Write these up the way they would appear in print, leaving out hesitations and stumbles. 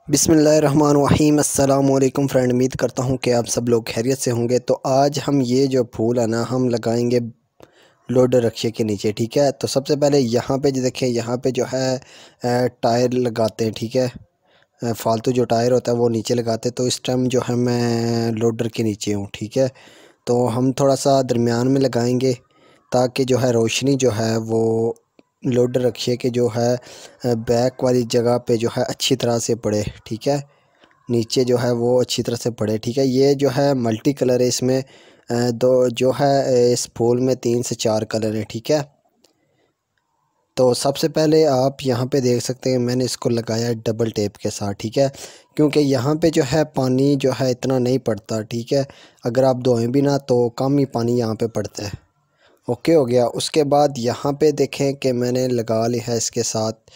बिस्मिल्लाहिर्रहमानिर्रहीम। अस्सलाम वालेकुम फ्रेंड, उम्मीद करता हूँ कि आप सब लोग खैरियत से होंगे। तो आज हम ये जो फूल है ना, हम लगाएंगे लोडर रक्शे के नीचे। ठीक है, तो सबसे पहले यहाँ पे जो देखें, यहाँ पे जो है टायर लगाते हैं। ठीक है, फालतू जो टायर होता है वो नीचे लगाते हैं। तो इस टाइम जो है मैं लोडर के नीचे हूँ। ठीक है, तो हम थोड़ा सा दरमियान में लगाएंगे ताकि जो है रोशनी जो है वो लोडर रखिए कि जो है बैक वाली जगह पे जो है अच्छी तरह से पड़े। ठीक है, नीचे जो है वो अच्छी तरह से पड़े। ठीक है, ये जो है मल्टी कलर है, इसमें दो जो है इस फूल में 3 से 4 कलर है। ठीक है, तो सबसे पहले आप यहाँ पे देख सकते हैं मैंने इसको लगाया है डबल टेप के साथ। ठीक है, क्योंकि यहाँ पे जो है पानी जो है इतना नहीं पड़ता। ठीक है, अगर आप धोएं भी ना तो कम ही पानी यहाँ पे पड़ता है। ओके हो गया। उसके बाद यहाँ पे देखें कि मैंने लगा ली है इसके साथ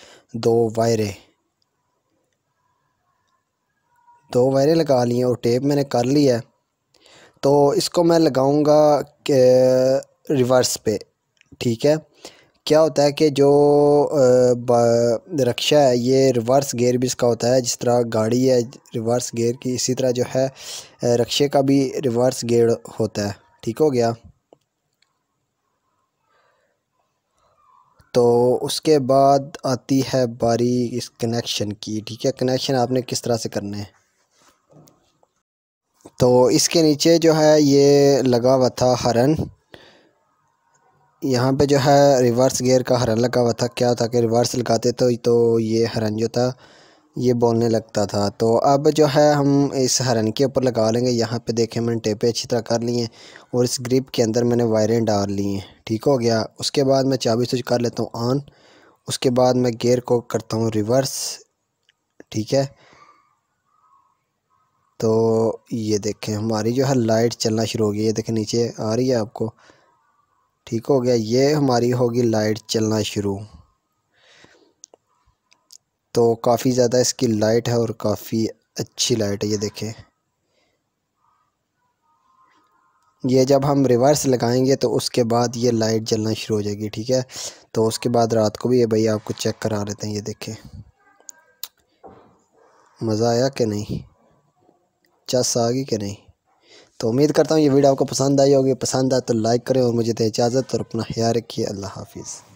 दो वायरें लगा ली हैं और टेप मैंने कर लिया है। तो इसको मैं लगाऊंगा रिवर्स पे। ठीक है, क्या होता है कि जो रक्षा है ये रिवर्स गियर भी इसका होता है। जिस तरह गाड़ी है रिवर्स गियर की, इसी तरह जो है रक्षे का भी रिवर्स गियर होता है। ठीक हो गया। तो उसके बाद आती है बारी इस कनेक्शन की। ठीक है, कनेक्शन आपने किस तरह से करना है। तो इसके नीचे जो है ये लगा हुआ था हरन, यहाँ पे जो है रिवर्स गियर का हरन लगा हुआ था। क्या था कि रिवर्स लगाते तो ये हरन जो था ये बोलने लगता था। तो अब जो है हम इस हरन के ऊपर लगा लेंगे। यहाँ पे देखें मैंने टेपे अच्छी तरह कर ली हैं और इस ग्रिप के अंदर मैंने वायरें डाल ली हैं। ठीक हो गया। उसके बाद मैं चाबी स्विच कर लेता हूँ ऑन। उसके बाद मैं गियर को करता हूँ रिवर्स। ठीक है, तो ये देखें हमारी जो है लाइट चलना शुरू हो गई। ये देखें नीचे आ रही है आपको। ठीक हो गया, ये हमारी होगी लाइट चलना शुरू। तो काफ़ी ज़्यादा इसकी लाइट है और काफ़ी अच्छी लाइट है। ये देखें, ये जब हम रिवर्स लगाएंगे तो उसके बाद ये लाइट जलना शुरू हो जाएगी। ठीक है, तो उसके बाद रात को भी ये भाई आपको चेक करा लेते हैं। ये देखें मज़ा आया कि नहीं, चस आ गई कि नहीं। तो उम्मीद करता हूँ ये वीडियो आपको पसंद आई होगी। पसंद आए तो लाइक करें और मुझे दे इजाज़त और अपना ख्याल रखिए। अल्लाह हाफिज़।